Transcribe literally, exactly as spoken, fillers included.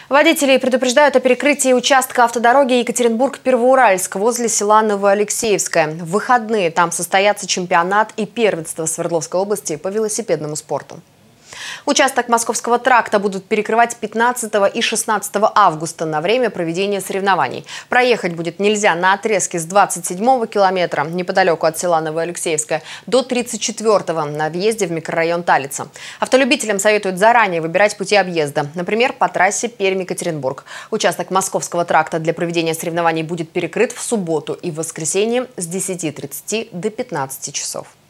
Водителей предупреждают о перекрытии участка автодороги Екатеринбург-Первоуральск возле села Новоалексеевское. В выходные там состоятся чемпионат и первенство Свердловской области по велосипедному спорту. Участок Московского тракта будут перекрывать пятнадцатого и шестнадцатого августа на время проведения соревнований. Проехать будет нельзя на отрезке с двадцать седьмого километра неподалеку от села Новоалексеевское до тридцать четвёртого на въезде в микрорайон Талица. Автолюбителям советуют заранее выбирать пути объезда, например, по трассе Пермь-Екатеринбург. Участок Московского тракта для проведения соревнований будет перекрыт в субботу и в воскресенье с десяти тридцати до пятнадцати часов.